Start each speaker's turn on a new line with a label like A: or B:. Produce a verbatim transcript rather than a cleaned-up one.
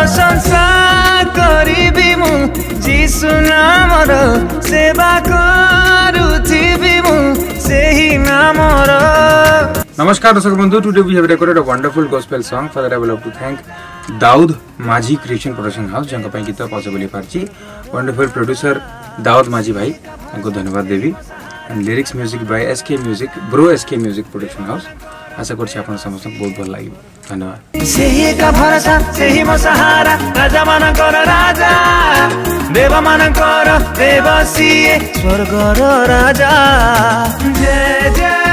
A: प्रशंसा करिबि मु जीसु नामर सेवा करुथिबि मु सेही नामर।
B: नमस्कार दर्शक बंधु, today we have recorded a wonderful gospel song. For that I would love to thank Daud Maji Creation Production House जंका ପାଇଁ गीत पॉसिबल पारची। वंडरफुल प्रोड्यूसर दाऊद माझी भाई को धन्यवाद देवी। And lyrics music by SK music bro SK music production house. आशा करछि आपन समस्त बहुत भल लागि। धन्यवाद।
A: सेही का भरोसा सेही मो सहारा राजा मानकर राजा देव मानकर देव सिए स्वर्गर राजा। जय जय